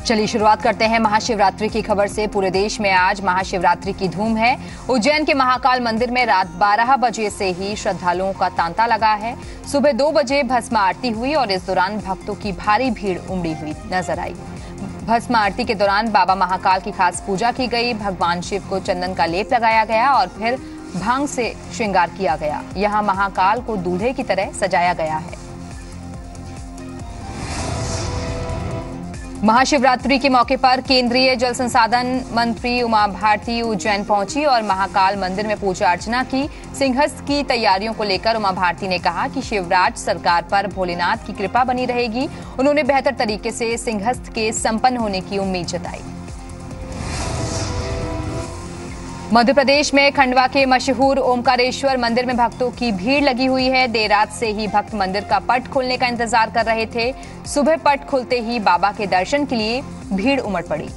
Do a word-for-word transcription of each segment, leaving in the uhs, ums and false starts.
चलिए शुरुआत करते हैं महाशिवरात्रि की खबर से। पूरे देश में आज महाशिवरात्रि की धूम है। उज्जैन के महाकाल मंदिर में रात बारह बजे से ही श्रद्धालुओं का तांता लगा है। सुबह दो बजे भस्म आरती हुई और इस दौरान भक्तों की भारी भीड़ उमड़ी हुई नजर आई। भस्म आरती के दौरान बाबा महाकाल की खास पूजा की गई। भगवान शिव को चंदन का लेप लगाया गया और फिर भांग से श्रृंगार किया गया। यहाँ महाकाल को दूल्हे की तरह सजाया गया है। महाशिवरात्रि के मौके पर केंद्रीय जल संसाधन मंत्री उमा भारती उज्जैन पहुंची और महाकाल मंदिर में पूजा अर्चना की। सिंहस्थ की तैयारियों को लेकर उमा भारती ने कहा कि शिवराज सरकार पर भोलेनाथ की कृपा बनी रहेगी। उन्होंने बेहतर तरीके से सिंहस्थ के संपन्न होने की उम्मीद जताई। मध्य प्रदेश में खंडवा के मशहूर ओमकारेश्वर मंदिर में भक्तों की भीड़ लगी हुई है। देर रात से ही भक्त मंदिर का पट खुलने का इंतजार कर रहे थे। सुबह पट खुलते ही बाबा के दर्शन के लिए भीड़ उमड़ पड़ी।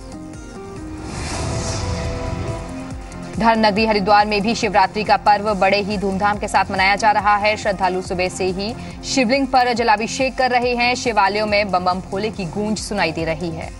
धर्मनगरी हरिद्वार में भी शिवरात्रि का पर्व बड़े ही धूमधाम के साथ मनाया जा रहा है। श्रद्धालु सुबह से ही शिवलिंग पर जलाभिषेक कर रहे हैं। शिवालयों में बम बम भोले की गूंज सुनाई दे रही है।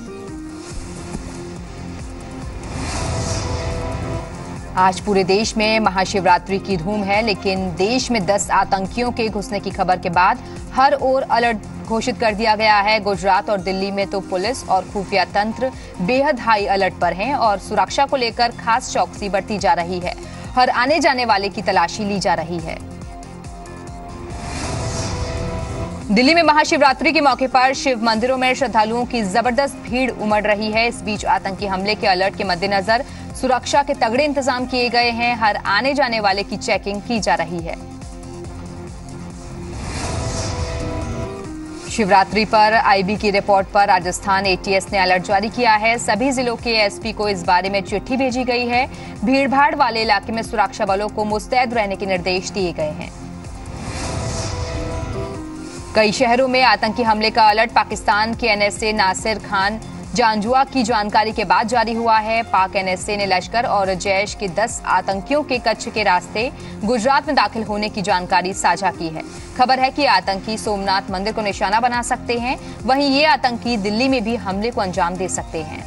आज पूरे देश में महाशिवरात्रि की धूम है, लेकिन देश में दस आतंकियों के घुसने की खबर के बाद हर ओर अलर्ट घोषित कर दिया गया है। गुजरात और दिल्ली में तो पुलिस और खुफिया तंत्र बेहद हाई अलर्ट पर हैं और सुरक्षा को लेकर खास चौकसी बरती जा रही है। हर आने जाने वाले की तलाशी ली जा रही है। दिल्ली में महाशिवरात्रि के मौके पर शिव मंदिरों में श्रद्धालुओं की जबरदस्त भीड़ उमड़ रही है। इस बीच आतंकी हमले के अलर्ट के मद्देनजर सुरक्षा के तगड़े इंतजाम किए गए हैं। हर आने जाने वाले की चेकिंग की जा रही है। शिवरात्रि पर आईबी की रिपोर्ट पर राजस्थान एटीएस ने अलर्ट जारी किया है। सभी जिलों के एसपी को इस बारे में चिट्ठी भेजी गई है। भीड़भाड़ वाले इलाके में सुरक्षा बलों को मुस्तैद रहने के निर्देश दिए गए हैं। कई शहरों में आतंकी हमले का अलर्ट पाकिस्तान के एनएसए नासिर खान जानजुआ की जानकारी के बाद जारी हुआ है। पाक एनएसए ने लश्कर और जैश के दस आतंकियों के कच्छ के रास्ते गुजरात में दाखिल होने की जानकारी साझा की है। खबर है कि आतंकी सोमनाथ मंदिर को निशाना बना सकते हैं। वहीं ये आतंकी दिल्ली में भी हमले को अंजाम दे सकते हैं।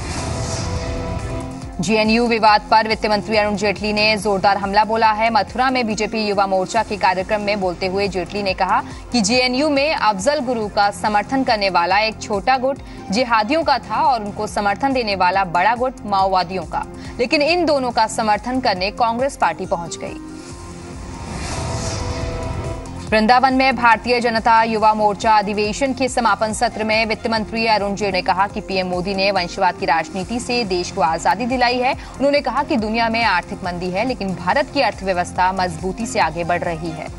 जेएनयू विवाद पर वित्त मंत्री अरुण जेटली ने जोरदार हमला बोला है। मथुरा में बीजेपी युवा मोर्चा के कार्यक्रम में बोलते हुए जेटली ने कहा कि जेएनयू में अफजल गुरु का समर्थन करने वाला एक छोटा गुट जिहादियों का था और उनको समर्थन देने वाला बड़ा गुट माओवादियों का, लेकिन इन दोनों का समर्थन करने कांग्रेस पार्टी पहुंच गई। वृंदावन में भारतीय जनता युवा मोर्चा अधिवेशन के समापन सत्र में वित्त मंत्री अरुण जेटली ने कहा कि पीएम मोदी ने वंशवाद की राजनीति से देश को आजादी दिलाई है। उन्होंने कहा कि दुनिया में आर्थिक मंदी है, लेकिन भारत की अर्थव्यवस्था मजबूती से आगे बढ़ रही है।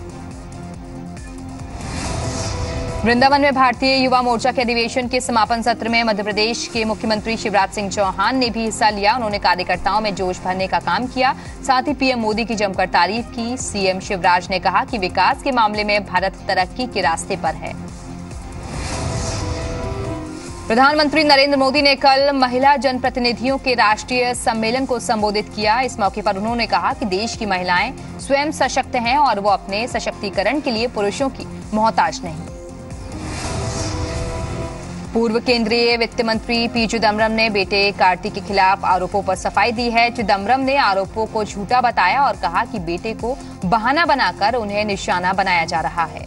वृंदावन में भारतीय युवा मोर्चा के अधिवेशन के समापन सत्र में मध्य प्रदेश के मुख्यमंत्री शिवराज सिंह चौहान ने भी हिस्सा लिया। उन्होंने कार्यकर्ताओं में जोश भरने का काम किया। साथ ही पीएम मोदी की जमकर तारीफ की। सीएम शिवराज ने कहा कि विकास के मामले में भारत तरक्की के रास्ते पर है। प्रधानमंत्री नरेंद्र मोदी ने कल महिला जनप्रतिनिधियों के राष्ट्रीय सम्मेलन को संबोधित किया। इस मौके पर उन्होंने कहा कि देश की महिलाएं स्वयं सशक्त हैं और वो अपने सशक्तिकरण के लिए पुरुषों की मोहताज नहीं। पूर्व केंद्रीय वित्त मंत्री पी चिदम्बरम ने बेटे कार्ति के खिलाफ आरोपों पर सफाई दी है। चिदम्बरम ने आरोपों को झूठा बताया और कहा कि बेटे को बहाना बनाकर उन्हें निशाना बनाया जा रहा है।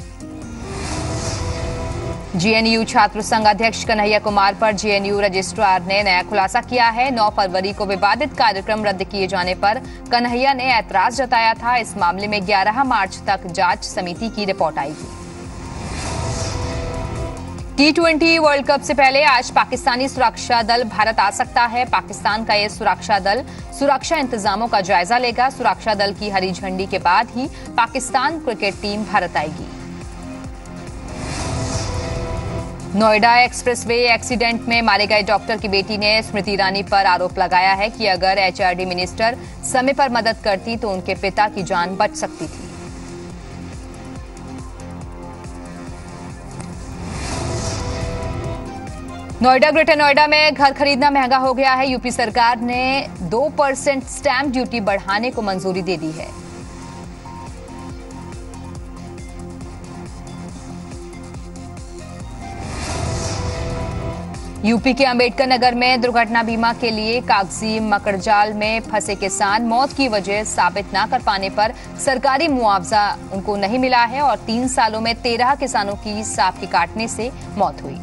जेएनयू छात्र संघ अध्यक्ष कन्हैया कुमार पर जेएनयू रजिस्ट्रार ने नया खुलासा किया है। नौ फरवरी को विवादित कार्यक्रम रद्द किए जाने पर कन्हैया ने ऐतराज जताया था। इस मामले में ग्यारह मार्च तक जांच समिति की रिपोर्ट आएगी। टी ट्वेंटी वर्ल्ड कप से पहले आज पाकिस्तानी सुरक्षा दल भारत आ सकता है। पाकिस्तान का यह सुरक्षा दल सुरक्षा इंतजामों का जायजा लेगा। सुरक्षा दल की हरी झंडी के बाद ही पाकिस्तान क्रिकेट टीम भारत आएगी। नोएडा एक्सप्रेसवे एक्सीडेंट में मारे गए डॉक्टर की बेटी ने स्मृति ईरानी पर आरोप लगाया है कि अगर एचआरडी मिनिस्टर समय पर मदद करती तो उनके पिता की जान बच सकती थी। नोएडा ग्रेटर नोएडा में घर खरीदना महंगा हो गया है। यूपी सरकार ने दो परसेंट स्टैंप ड्यूटी बढ़ाने को मंजूरी दे दी है। यूपी के अंबेडकर नगर में दुर्घटना बीमा के लिए कागजी मकड़जाल में फंसे किसान मौत की वजह साबित न कर पाने पर सरकारी मुआवजा उनको नहीं मिला है और तीन सालों में तेरह किसानों की सांप के काटने से मौत हुई।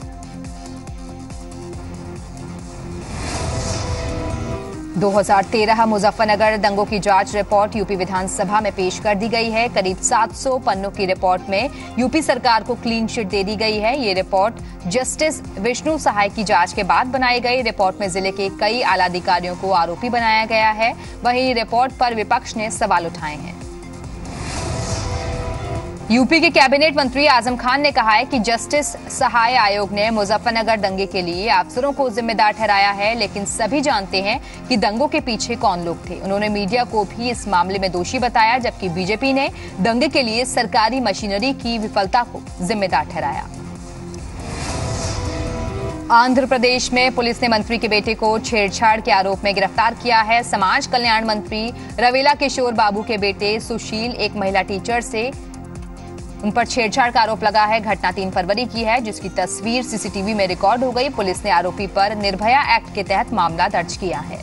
दो हज़ार तेरह मुजफ्फरनगर दंगों की जांच रिपोर्ट यूपी विधानसभा में पेश कर दी गई है। करीब सात सौ पन्नों की रिपोर्ट में यूपी सरकार को क्लीन चिट दे दी गई है। ये रिपोर्ट जस्टिस विष्णु सहाय की जांच के बाद बनाई गई। रिपोर्ट में जिले के कई आला अधिकारियों को आरोपी बनाया गया है। वहीं रिपोर्ट पर विपक्ष ने सवाल उठाए हैं। यूपी के कैबिनेट मंत्री आजम खान ने कहा है कि जस्टिस सहाय आयोग ने मुजफ्फरनगर दंगे के लिए अफसरों को जिम्मेदार ठहराया है, लेकिन सभी जानते हैं कि दंगों के पीछे कौन लोग थे। उन्होंने मीडिया को भी इस मामले में दोषी बताया, जबकि बीजेपी ने दंगे के लिए सरकारी मशीनरी की विफलता को जिम्मेदार ठहराया। आंध्र प्रदेश में पुलिस ने मंत्री के बेटे को छेड़छाड़ के आरोप में गिरफ्तार किया है। समाज कल्याण मंत्री रवीला किशोर बाबू के बेटे सुशील एक महिला टीचर से उन पर छेड़छाड़ का आरोप लगा है। घटना तीन फरवरी की है, जिसकी तस्वीर सीसीटीवी में रिकॉर्ड हो गई। पुलिस ने आरोपी पर निर्भया एक्ट के तहत मामला दर्ज किया है।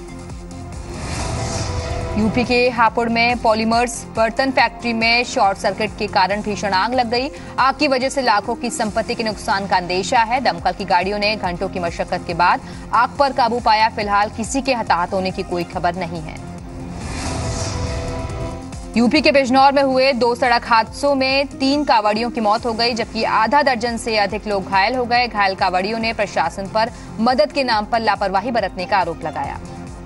यूपी के हापुड़ में पॉलीमर्स बर्तन फैक्ट्री में शॉर्ट सर्किट के कारण भीषण आग लग गई। आग की वजह से लाखों की संपत्ति के नुकसान का अंदेशा है। दमकल की गाड़ियों ने घंटों की मशक्कत के बाद आग पर काबू पाया। फिलहाल किसी के हताहत होने की कोई खबर नहीं है। यूपी के बिजनौर में हुए दो सड़क हादसों में तीन कांवड़ियों की मौत हो गई, जबकि आधा दर्जन से अधिक लोग घायल हो गए। घायल कांवड़ियों ने प्रशासन पर मदद के नाम पर लापरवाही बरतने का आरोप लगाया।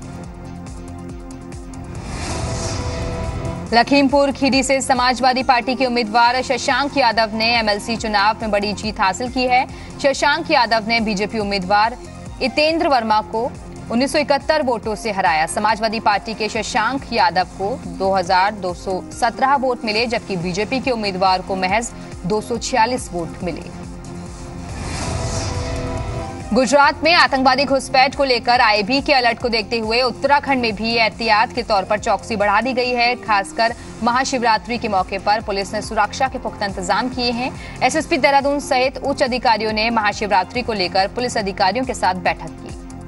लखीमपुर खीरी से समाजवादी पार्टी के उम्मीदवार शशांक यादव ने एमएलसी चुनाव में बड़ी जीत हासिल की है। शशांक यादव ने बीजेपी उम्मीदवार इतेंद्र वर्मा को उन्नीस सौ इकहत्तर वोटों से हराया। समाजवादी पार्टी के शशांक यादव को दो हज़ार दो सौ सत्रह वोट मिले, जबकि बीजेपी के उम्मीदवार को महज दो सौ छियालीस वोट मिले। गुजरात में आतंकवादी घुसपैठ को लेकर आईबी के अलर्ट को देखते हुए उत्तराखंड में भी एहतियात के तौर पर चौकसी बढ़ा दी गई है। खासकर महाशिवरात्रि के मौके पर पुलिस ने सुरक्षा के पुख्ता इंतजाम किए हैं। एसएसपी देहरादून सहित उच्च अधिकारियों ने महाशिवरात्रि को लेकर पुलिस अधिकारियों के साथ बैठक की।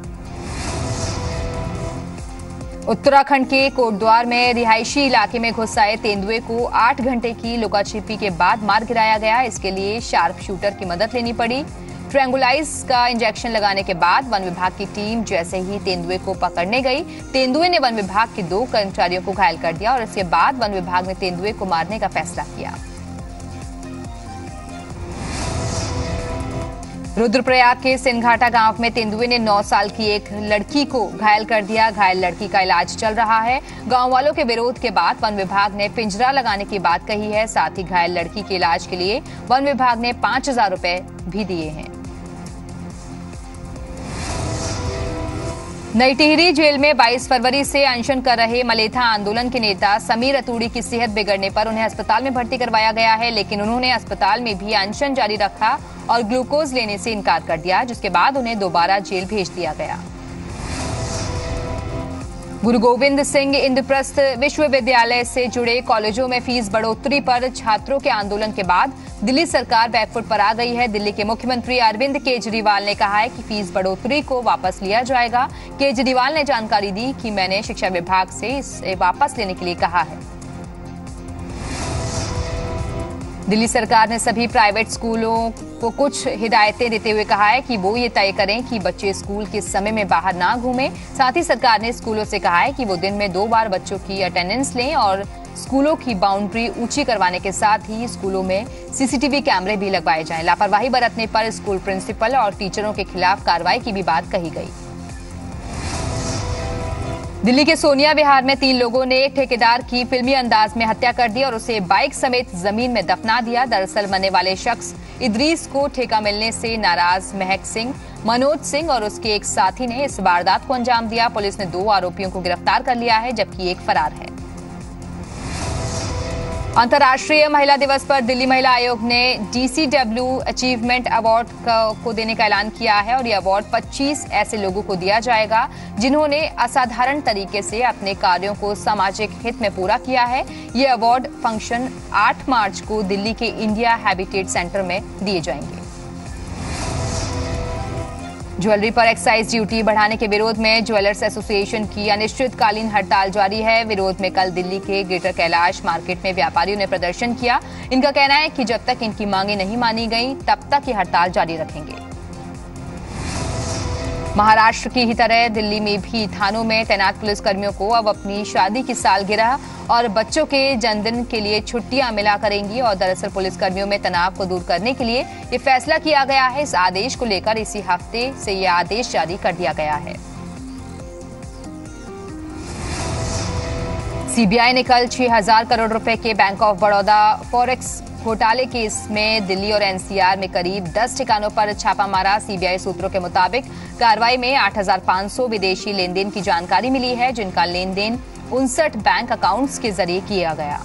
उत्तराखंड के कोटद्वार में रिहायशी इलाके में घुस आए तेंदुए को आठ घंटे की लुकाछिपी के बाद मार गिराया गया। इसके लिए शार्प शूटर की मदद लेनी पड़ी। ट्रैंगुलाइज का इंजेक्शन लगाने के बाद वन विभाग की टीम जैसे ही तेंदुए को पकड़ने गई, तेंदुए ने वन विभाग के दो कर्मचारियों को घायल कर दिया और इसके बाद वन विभाग ने तेंदुए को मारने का फैसला किया। रुद्रप्रयाग के सिनघाटा गांव में तेंदुए ने नौ साल की एक लड़की को घायल कर दिया। घायल लड़की का इलाज चल रहा है। गांव वालों के विरोध के बाद वन विभाग ने पिंजरा लगाने की बात कही है। साथ ही घायल लड़की के इलाज के लिए वन विभाग ने पांच हजार रुपए भी दिए हैं। नई टिहरी जेल में बाईस फरवरी से अनशन कर रहे मलेथा आंदोलन के नेता समीर अतुड़ी की सेहत बिगड़ने पर उन्हें अस्पताल में भर्ती करवाया गया है, लेकिन उन्होंने अस्पताल में भी अनशन जारी रखा और ग्लूकोज लेने से इनकार कर दिया, जिसके बाद उन्हें दोबारा जेल भेज दिया गया। गुरु गोविंद सिंह इंद्रप्रस्थ विश्वविद्यालय से जुड़े कॉलेजों में फीस बढ़ोतरी पर छात्रों के आंदोलन के बाद दिल्ली सरकार बैकफुट पर आ गई है। दिल्ली के मुख्यमंत्री अरविंद केजरीवाल ने कहा है कि फीस बढ़ोतरी को वापस लिया जाएगा। केजरीवाल ने जानकारी दी कि मैंने शिक्षा विभाग से इसे वापस लेने के लिए कहा है। दिल्ली सरकार ने सभी प्राइवेट स्कूलों को कुछ हिदायतें देते हुए कहा है कि वो ये तय करें कि बच्चे स्कूल के समय में बाहर ना घूमें। साथ ही सरकार ने स्कूलों से कहा है कि वो दिन में दो बार बच्चों की अटेंडेंस लें और स्कूलों की बाउंड्री ऊंची करवाने के साथ ही स्कूलों में सीसीटीवी कैमरे भी लगवाए जाएं। लापरवाही बरतने पर स्कूल प्रिंसिपल और टीचरों के खिलाफ कार्रवाई की भी बात कही गई। दिल्ली के सोनिया विहार में तीन लोगों ने एक ठेकेदार की फिल्मी अंदाज में हत्या कर दी और उसे बाइक समेत जमीन में दफना दिया। दरअसल मरने वाले शख्स इदरीस को ठेका मिलने से नाराज महक सिंह, मनोज सिंह और उसके एक साथी ने इस वारदात को अंजाम दिया। पुलिस ने दो आरोपियों को गिरफ्तार कर लिया है, जबकि एक फरार है। अंतर्राष्ट्रीय महिला दिवस पर दिल्ली महिला आयोग ने डीसीडब्ल्यू अचीवमेंट अवार्ड को देने का ऐलान किया है और ये अवार्ड पच्चीस ऐसे लोगों को दिया जाएगा जिन्होंने असाधारण तरीके से अपने कार्यों को सामाजिक हित में पूरा किया है। ये अवार्ड फंक्शन आठ मार्च को दिल्ली के इंडिया हैबिटेट सेंटर में दिए जाएंगे। ज्वेलरी पर एक्साइज ड्यूटी बढ़ाने के विरोध में ज्वेलर्स एसोसिएशन की अनिश्चितकालीन हड़ताल जारी है। विरोध में कल दिल्ली के ग्रेटर कैलाश मार्केट में व्यापारियों ने प्रदर्शन किया। इनका कहना है कि जब तक इनकी मांगें नहीं मानी गई तब तक ये हड़ताल जारी रखेंगे। महाराष्ट्र की ही तरह दिल्ली में भी थानों में तैनात पुलिसकर्मियों को अब अपनी शादी की सालगिरह और बच्चों के जन्मदिन के लिए छुट्टियां मिला करेंगी। और दरअसल पुलिसकर्मियों में तनाव को दूर करने के लिए ये फैसला किया गया है। इस आदेश को लेकर इसी हफ्ते से ये आदेश जारी कर दिया गया है। सीबीआई ने कल छह हजार करोड़ रुपए के बैंक ऑफ बड़ौदा फॉरेक्स घोटाले केस में दिल्ली और एनसीआर में करीब दस ठिकानों पर छापा मारा। सीबीआई सूत्रों के मुताबिक कार्रवाई में आठ हजार पांच सौ विदेशी लेनदेन की जानकारी मिली है, जिनका लेन देन उनसठ बैंक अकाउंट्स के जरिए किया गया।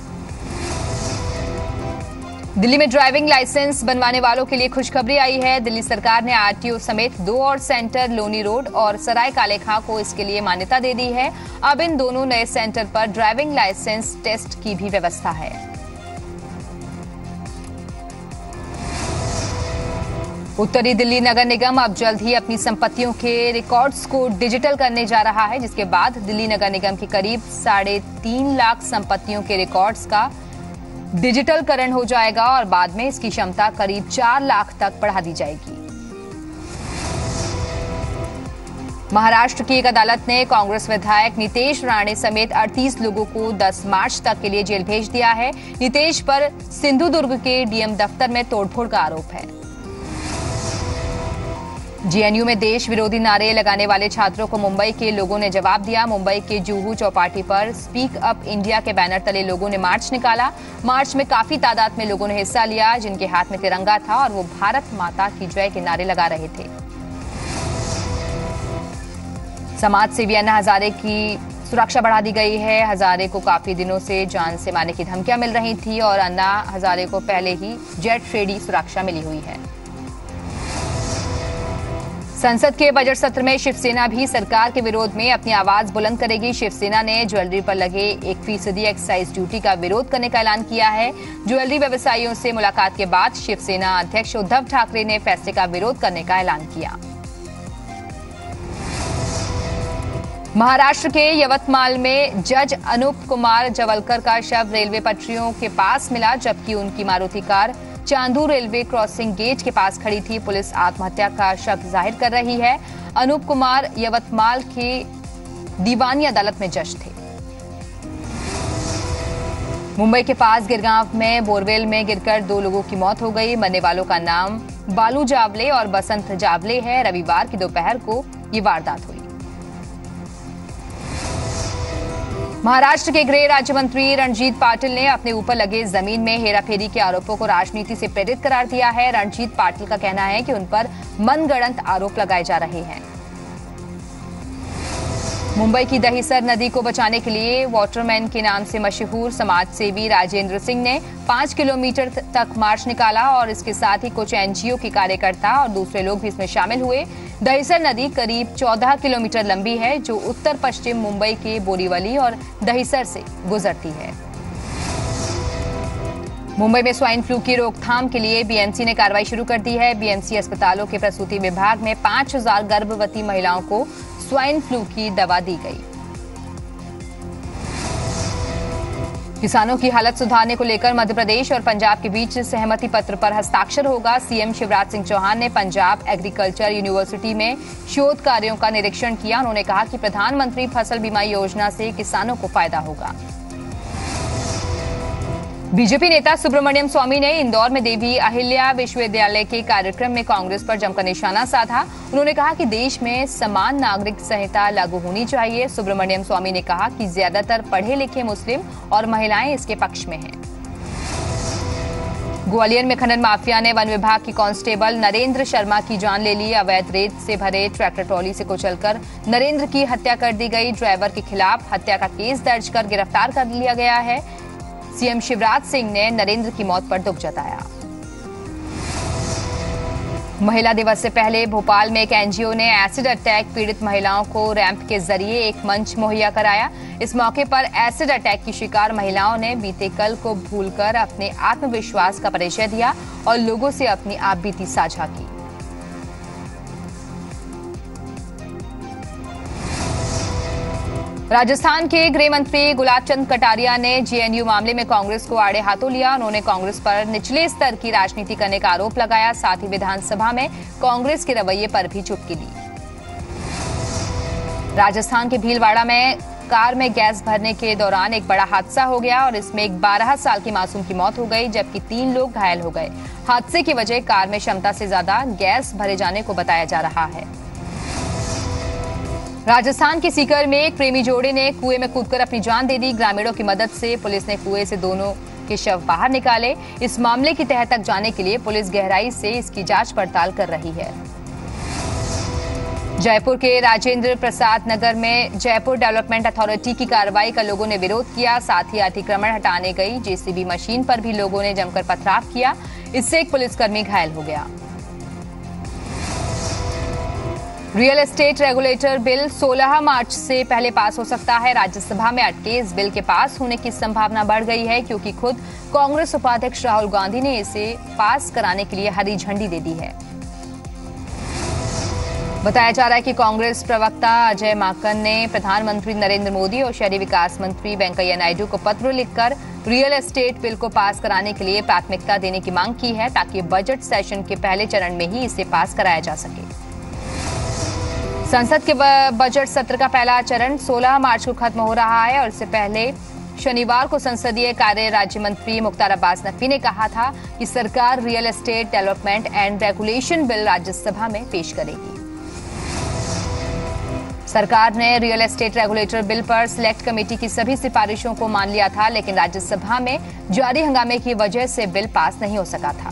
दिल्ली में ड्राइविंग लाइसेंस बनवाने वालों के लिए खुशखबरी आई है। दिल्ली सरकार ने आरटीओ समेत दो और सेंटर लोनी रोड और सराय काले खां को इसके लिए मान्यता दे दी है। अब इन दोनों नए सेंटर पर ड्राइविंग लाइसेंस टेस्ट की भी व्यवस्था है। उत्तरी दिल्ली नगर निगम अब जल्द ही अपनी संपत्तियों के रिकॉर्ड्स को डिजिटल करने जा रहा है, जिसके बाद दिल्ली नगर निगम की करीब साढ़े तीन लाख संपत्तियों के रिकॉर्ड्स का डिजिटलकरण हो जाएगा और बाद में इसकी क्षमता करीब चार लाख तक बढ़ा दी जाएगी। महाराष्ट्र की एक अदालत ने कांग्रेस विधायक नितेश राणे समेत अड़तीस लोगों को दस मार्च तक के लिए जेल भेज दिया है। नितेश पर सिंधुदुर्ग के डीएम दफ्तर में तोड़फोड़ का आरोप है। जेएनयू में देश विरोधी नारे लगाने वाले छात्रों को मुंबई के लोगों ने जवाब दिया। मुंबई के जुहू चौपाटी पर स्पीक अप इंडिया के बैनर तले लोगों ने मार्च निकाला। मार्च में काफी तादाद में लोगों ने हिस्सा लिया, जिनके हाथ में तिरंगा था और वो भारत माता की जय के नारे लगा रहे थे। समाज सेवी अन्ना हजारे की सुरक्षा बढ़ा दी गई है। हजारे को काफी दिनों से जान से मारने की धमकियां मिल रही थी और अन्ना हजारे को पहले ही जेट श्रेणी सुरक्षा मिली हुई है। संसद के बजट सत्र में शिवसेना भी सरकार के विरोध में अपनी आवाज बुलंद करेगी। शिवसेना ने ज्वेलरी पर लगे एक फीसदी एक्साइज ड्यूटी का विरोध करने का ऐलान किया है। ज्वेलरी व्यवसायियों से मुलाकात के बाद शिवसेना अध्यक्ष उद्धव ठाकरे ने फैसले का विरोध करने का ऐलान किया। महाराष्ट्र के यवतमाल में जज अनूप कुमार जवलकर का शव रेलवे पटरियों के पास मिला, जबकि उनकी Maruti car Chandu railway crossing gate के पास खड़ी थी। पुलिस आत्महत्या का शक जाहिर कर रही है। अनूप कुमार यवतमाल के दीवानी अदालत में जज थे। मुंबई के पास गिरगांव में बोरवेल में गिरकर दो लोगों की मौत हो गई। मरने वालों का नाम बालू जावले और बसंत जावले है। रविवार की दोपहर को ये वारदात हुई। महाराष्ट्र के गृह राज्य मंत्री रणजीत पाटिल ने अपने ऊपर लगे जमीन में हेराफेरी के आरोपों को राजनीति से प्रेरित करार दिया है। रणजीत पाटिल का कहना है कि उन पर मनगढ़ंत आरोप लगाए जा रहे हैं। मुंबई की दहीसर नदी को बचाने के लिए वाटरमैन के नाम से मशहूर समाजसेवी राजेंद्र सिंह ने पांच किलोमीटर तक मार्च निकाला और इसके साथ ही कुछ एनजीओ के कार्यकर्ता और दूसरे लोग भी इसमें शामिल हुए। दहीसर नदी करीब चौदह किलोमीटर लंबी है, जो उत्तर पश्चिम मुंबई के बोरीवली और दहीसर से गुजरती है। मुंबई में स्वाइन फ्लू की रोकथाम के लिए बीएमसी ने कार्रवाई शुरू कर दी है। बीएमसी अस्पतालों के प्रसूति विभाग में पांच हजार गर्भवती महिलाओं को स्वाइन फ्लू की दवा दी गई। किसानों की हालत सुधारने को लेकर मध्य प्रदेश और पंजाब के बीच सहमति पत्र पर हस्ताक्षर होगा। सीएम शिवराज सिंह चौहान ने पंजाब एग्रीकल्चर यूनिवर्सिटी में शोध कार्यों का निरीक्षण किया। उन्होंने कहा कि प्रधानमंत्री फसल बीमा योजना से किसानों को फायदा होगा। बीजेपी नेता सुब्रमण्यम स्वामी ने इंदौर में देवी अहिल्या विश्वविद्यालय के कार्यक्रम में कांग्रेस पर जमकर निशाना साधा। उन्होंने कहा कि देश में समान नागरिक संहिता लागू होनी चाहिए। सुब्रमण्यम स्वामी ने कहा कि ज्यादातर पढ़े लिखे मुस्लिम और महिलाएं इसके पक्ष में हैं। ग्वालियर में खनन माफिया ने वन विभाग की कांस्टेबल नरेंद्र शर्मा की जान ले ली। अवैध रेत से भरे ट्रैक्टर ट्रॉली से कुचलकर नरेंद्र की हत्या कर दी गई। ड्राइवर के खिलाफ हत्या का केस दर्ज कर गिरफ्तार कर लिया गया है। सीएम शिवराज सिंह ने नरेंद्र की मौत पर दुख जताया। महिला दिवस से पहले भोपाल में एक एनजीओ ने एसिड अटैक पीड़ित महिलाओं को रैंप के जरिए एक मंच मुहैया कराया। इस मौके पर एसिड अटैक की शिकार महिलाओं ने बीते कल को भूलकर अपने आत्मविश्वास का परिचय दिया और लोगों से अपनी आपबीती साझा की। राजस्थान के गृह मंत्री गुलाब चंद कटारिया ने जेएनयू मामले में कांग्रेस को आड़े हाथों लिया। उन्होंने कांग्रेस पर निचले स्तर की राजनीति करने का आरोप लगाया। साथ ही विधानसभा में कांग्रेस के रवैये पर भी चुटकी ली। राजस्थान के भीलवाड़ा में कार में गैस भरने के दौरान एक बड़ा हादसा हो गया और इसमें एक बारह साल की मासूम की मौत हो गई, जबकि तीन लोग घायल हो गए। हादसे की वजह कार में क्षमता से ज्यादा गैस भरे जाने को बताया जा रहा है। राजस्थान के सीकर में एक प्रेमी जोड़े ने कुएं में कूदकर अपनी जान दे दी। ग्रामीणों की मदद से पुलिस ने कुएं से दोनों के शव बाहर निकाले। इस मामले की तह तक जाने के लिए पुलिस गहराई से इसकी जांच पड़ताल कर रही है। जयपुर के राजेंद्र प्रसाद नगर में जयपुर डेवलपमेंट अथॉरिटी की कार्रवाई का लोगों ने विरोध किया। साथ ही अतिक्रमण हटाने गई जेसीबी मशीन पर भी लोगों ने जमकर पथराव किया। इससे एक पुलिसकर्मी घायल हो गया। रियल एस्टेट रेगुलेटर बिल सोलह मार्च से पहले पास हो सकता है। राज्यसभा में अटके इस बिल के पास होने की संभावना बढ़ गई है, क्योंकि खुद कांग्रेस उपाध्यक्ष राहुल गांधी ने इसे पास कराने के लिए हरी झंडी दे दी है। बताया जा रहा है कि कांग्रेस प्रवक्ता अजय माकन ने प्रधानमंत्री नरेंद्र मोदी और शहरी विकास मंत्री वेंकैया नायडू को पत्र लिखकर रियल एस्टेट बिल को पास कराने के लिए प्राथमिकता देने की मांग की है, ताकि बजट सेशन के पहले चरण में ही इसे पास कराया जा सके। संसद के बजट सत्र का पहला चरण सोलह मार्च को खत्म हो रहा है और इससे पहले शनिवार को संसदीय कार्य राज्य मंत्री मुख्तार अब्बास नकवी ने कहा था कि सरकार real estate development and regulation bill Rajya Sabha में पेश करेगी। सरकार ने रियल एस्टेट रेगुलेटर बिल पर सिलेक्ट कमेटी की सभी सिफारिशों को मान लिया था, लेकिन राज्यसभा में जारी हंगामे की वजह से बिल पास नहीं हो सका था।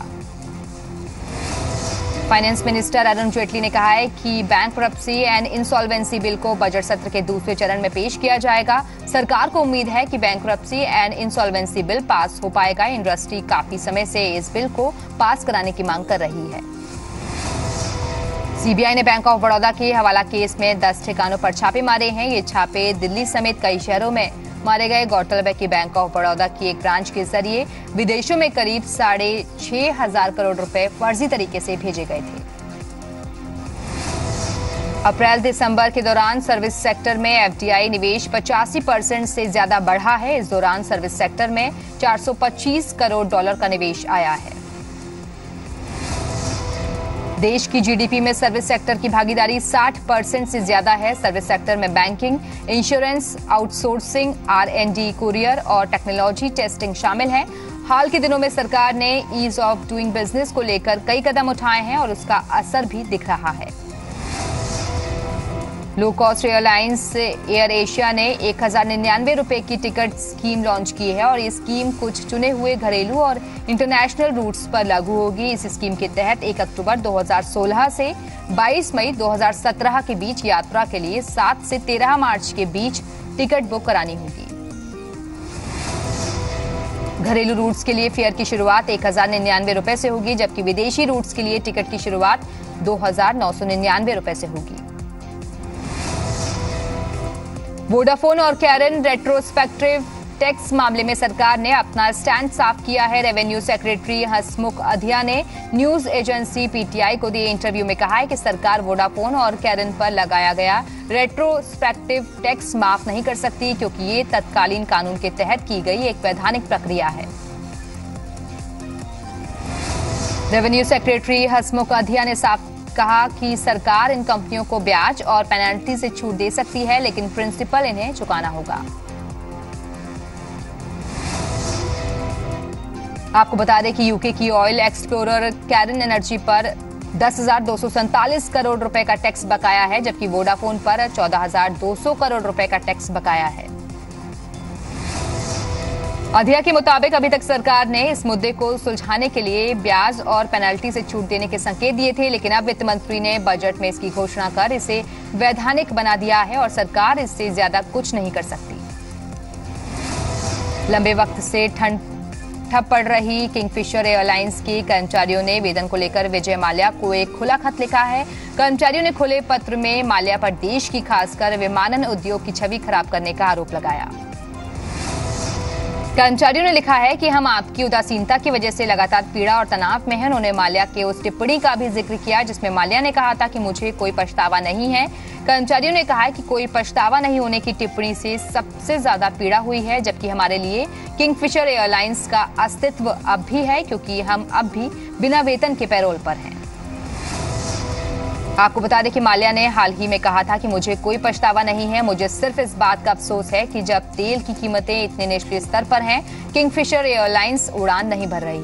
फाइनेंस मिनिस्टर अरुण जेटली ने कहा है कि बैंकरप्सी एंड इंसॉल्वेंसी बिल को बजट सत्र के दूसरे चरण में पेश किया जाएगा। सरकार को उम्मीद है कि bankruptcy and insolvency bill pass हो पाएगा। इंडस्ट्री काफी समय से इस बिल को पास कराने की मांग कर रही है। सीबीआई ने बैंक ऑफ बड़ौदा के हवाला केस में दस ठिकानों पर छापे मारे हैं। ये छापे दिल्ली समेत कई शहरों में मारे गए। गौरतलब है कि बैंक ऑफ बड़ौदा की एक ब्रांच के जरिए विदेशों में करीब साढ़े छह हजार करोड़ रुपए फर्जी तरीके से भेजे गए थे। अप्रैल दिसंबर के दौरान सर्विस सेक्टर में एफडीआई निवेश पचासी परसेंट से ज्यादा बढ़ा है। इस दौरान सर्विस सेक्टर में चार सौ पच्चीस करोड़ डॉलर का निवेश आया है। देश की जीडीपी में सर्विस सेक्टर की भागीदारी साठ परसेंट से ज्यादा है। सर्विस सेक्टर में banking, insurance, outsourcing, R and D, courier और टेक्नोलॉजी टेस्टिंग शामिल है। हाल के दिनों में सरकार ने ईज ऑफ डूइंग बिजनेस को लेकर कई कदम उठाए हैं और उसका असर भी दिख रहा है। Low cost airlines Air Asia ने एक हजार निन्यानवे रुपए की टिकट स्कीम लॉन्च की है और ये स्कीम कुछ चुने हुए घरेलू और इंटरनेशनल रूट्स पर लागू होगी। इस स्कीम के तहत एक अक्टूबर दो हज़ार सोलह से बाईस मई दो हज़ार सत्रह के बीच यात्रा के लिए सात से तेरह मार्च के बीच टिकट बुक करानी होगी। घरेलू रूट्स के लिए फेयर की शुरुआत एक हजार निन्यानवे रुपए से होगी, जबकि विदेशी रूट्स के लिए टिकट की शुरुआत दो हजार नौ सौ निन्यानवे रुपए से होगी। वोडाफोन और कैरन रेट्रोस्पेक्टिव टैक्स मामले में सरकार ने अपना स्टैंड साफ किया है। रेवेन्यू सेक्रेटरी हसमुख अधिया ने न्यूज एजेंसी पीटीआई को दिए इंटरव्यू में कहा है कि सरकार वोडाफोन और कैरन पर लगाया गया रेट्रोस्पेक्टिव टैक्स माफ नहीं कर सकती, क्योंकि ये तत्कालीन कानून के तहत की गई एक वैधानिक प्रक्रिया है। रेवेन्यू सेक्रेटरी हसमुख अधिया ने साफ कहा कि सरकार इन कंपनियों को ब्याज और पेनल्टी से छूट दे सकती है, लेकिन प्रिंसिपल इन्हें चुकाना होगा। आपको बता दें कि यूके की ऑयल एक्सप्लोरर कैरन एनर्जी पर दस हजार दो सौ सैंतालीस करोड़ रुपए का टैक्स बकाया है, जबकि वोडाफोन पर चौदह हजार दो सौ करोड़ रुपए का टैक्स बकाया है। अधिया के मुताबिक अभी तक सरकार ने इस मुद्दे को सुलझाने के लिए ब्याज और पेनल्टी से छूट देने के संकेत दिए थे, लेकिन अब वित्त मंत्री ने बजट में इसकी घोषणा कर इसे वैधानिक बना दिया है और सरकार इससे ज्यादा कुछ नहीं कर सकती। लंबे वक्त से ठंड ठप पड़ रही किंगफिशर एयरलाइंस के कर्मचारियों ने वेतन को लेकर विजय माल्या को एक खुला खत लिखा है। कर्मचारियों ने खुले पत्र में माल्या पर देश की, खासकर विमानन उद्योग की छवि खराब करने का आरोप लगाया। कर्मचारियों ने लिखा है कि हम आपकी उदासीनता की वजह से लगातार पीड़ा और तनाव में हैं। उन्होंने माल्या के उस टिप्पणी का भी जिक्र किया जिसमें माल्या ने कहा था कि मुझे कोई पछतावा नहीं है। कर्मचारियों ने कहा है कि कोई पछतावा नहीं होने की टिप्पणी से सबसे ज्यादा पीड़ा हुई है, जबकि हमारे लिए किंगफिशर एयरलाइंस का अस्तित्व अब भी है, क्योंकि हम अब भी बिना वेतन के पैरोल पर हैं। आपको बता दें कि माल्या ने हाल ही में कहा था कि मुझे कोई पछतावा नहीं है, मुझे सिर्फ इस बात का अफसोस है कि जब तेल की कीमतें इतने निचले स्तर पर हैं, किंगफिशर एयरलाइंस उड़ान नहीं भर रही।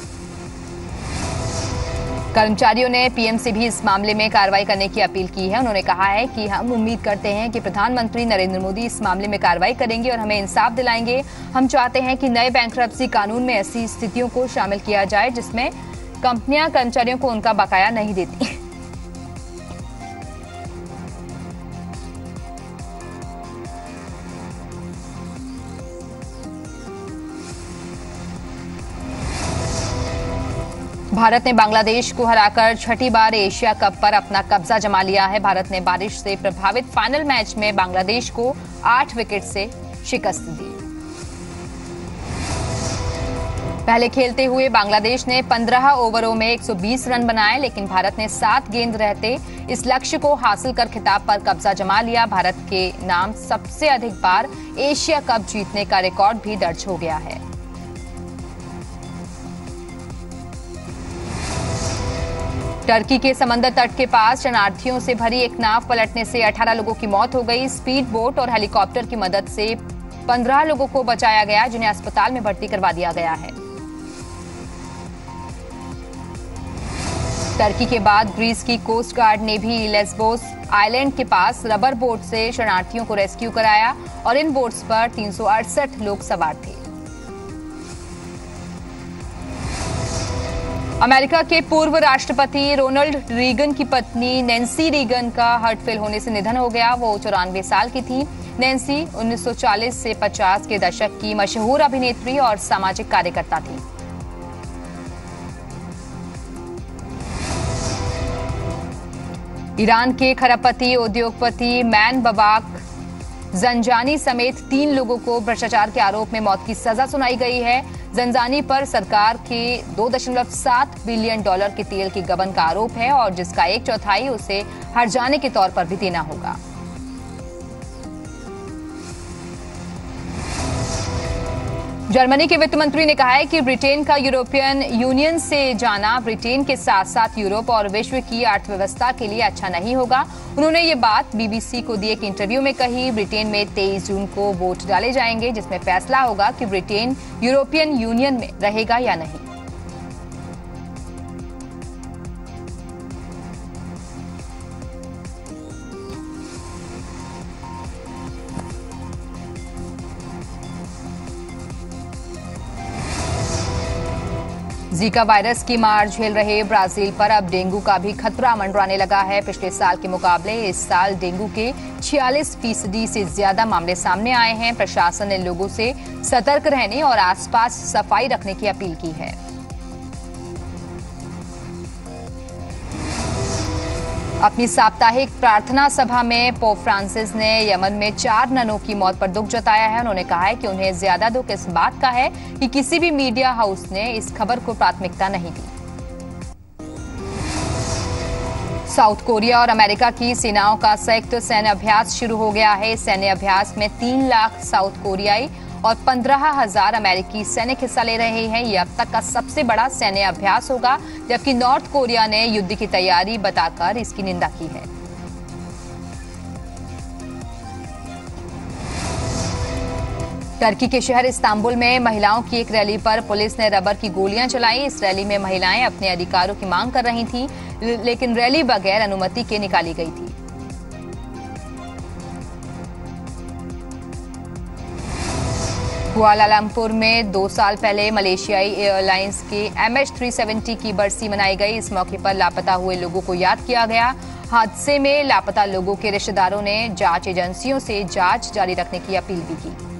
कर्मचारियों ने पीएम से भी इस मामले में कार्रवाई करने की अपील की है। उन्होंने कहा है कि हम उम्मीद करते हैं कि प्रधानमंत्री नरेंद्र मोदी इस मामले में कार्रवाई करेंगे और हमें इंसाफ दिलाएंगे। हम चाहते हैं कि नए बैंकरप्सी कानून में ऐसी स्थितियों को शामिल किया जाए जिसमें कंपनियां कर्मचारियों को उनका बकाया नहीं देती। भारत ने बांग्लादेश को हराकर छठी बार एशिया कप पर अपना कब्जा जमा लिया है। भारत ने बारिश से प्रभावित फाइनल मैच में बांग्लादेश को आठ विकेट से शिकस्त दी। पहले खेलते हुए बांग्लादेश ने पंद्रह ओवरों में एक सौ बीस रन बनाए, लेकिन भारत ने सात गेंद रहते इस लक्ष्य को हासिल कर खिताब पर कब्जा जमा लिया। भारत के नाम सबसे अधिक बार एशिया कप जीतने का रिकॉर्ड भी दर्ज हो गया है। टर्की के समंदर तट के पास शरणार्थियों से भरी एक नाव पलटने से अठारह लोगों की मौत हो गई। स्पीड बोट और हेलीकॉप्टर की मदद से पंद्रह लोगों को बचाया गया, जिन्हें अस्पताल में भर्ती करवा दिया गया है। टर्की के बाद ग्रीस की कोस्ट गार्ड ने भी लेस्बोस आइलैंड के पास रबर बोट से शरणार्थियों को रेस्क्यू कराया और इन बोट्स पर तीन सौ अड़सठ लोग सवार थे। अमेरिका के पूर्व राष्ट्रपति रोनाल्ड रीगन की पत्नी नैन्सी रीगन का हार्ट फेल होने से निधन हो गया। वो चौरानवे साल की थी। नैन्सी उन्नीस सौ चालीस से पचास के दशक की मशहूर अभिनेत्री और सामाजिक कार्यकर्ता थी। ईरान के खरबपति उद्योगपति मैन बबाक जंजानी समेत तीन लोगों को भ्रष्टाचार के आरोप में मौत की सजा सुनाई गई है। जंजानी पर सरकार के दो दशमलव सात बिलियन डॉलर के तेल की गबन का आरोप है और जिसका एक चौथाई उसे हर्जाने के तौर पर भी देना होगा। जर्मनी के वित्त मंत्री ने कहा है कि ब्रिटेन का यूरोपियन यूनियन से जाना ब्रिटेन के साथ साथ यूरोप और विश्व की अर्थव्यवस्था के लिए अच्छा नहीं होगा। उन्होंने ये बात बीबीसी को दिए एक इंटरव्यू में कही। ब्रिटेन में तेईस जून को वोट डाले जाएंगे, जिसमें फैसला होगा कि ब्रिटेन यूरोपियन यूनियन में रहेगा या नहीं। जीका वायरस की मार झेल रहे ब्राजील पर अब डेंगू का भी खतरा मंडराने लगा है। पिछले साल के मुकाबले इस साल डेंगू के छियालीस फीसदी से ज्यादा मामले सामने आए हैं। प्रशासन ने लोगों से सतर्क रहने और आसपास सफाई रखने की अपील की है। अपनी साप्ताहिक प्रार्थना सभा में पोप फ्रांसिस ने यमन में चार ननों की मौत पर दुख जताया है। उन्होंने कहा है कि उन्हें ज्यादा दुख इस बात का है कि किसी भी मीडिया हाउस ने इस खबर को प्राथमिकता नहीं दी। साउथ कोरिया और अमेरिका की सेनाओं का संयुक्त सैन्य अभ्यास शुरू हो गया है। इस सैन्य अभ्यास में तीन लाख साउथ कोरियाई और पंद्रह हजार अमेरिकी सैनिक हिस्सा ले रहे हैं। यह अब तक का सबसे बड़ा सैन्य अभ्यास होगा, जबकि नॉर्थ कोरिया ने युद्ध की तैयारी बताकर इसकी निंदा की है। टर्की के शहर इस्तांबुल में महिलाओं की एक रैली पर पुलिस ने रबर की गोलियां चलाई। इस रैली में महिलाएं अपने अधिकारों की मांग कर रही थीं, लेकिन रैली बगैर अनुमति के निकाली गई थी। कुआलालंपुर में दो साल पहले मलेशियाई एयरलाइंस के एम एच थ्री सेवेंटी की बरसी मनाई गई। इस मौके पर लापता हुए लोगों को याद किया गया। हादसे में लापता लोगों के रिश्तेदारों ने जांच एजेंसियों से जांच जारी रखने की अपील भी की।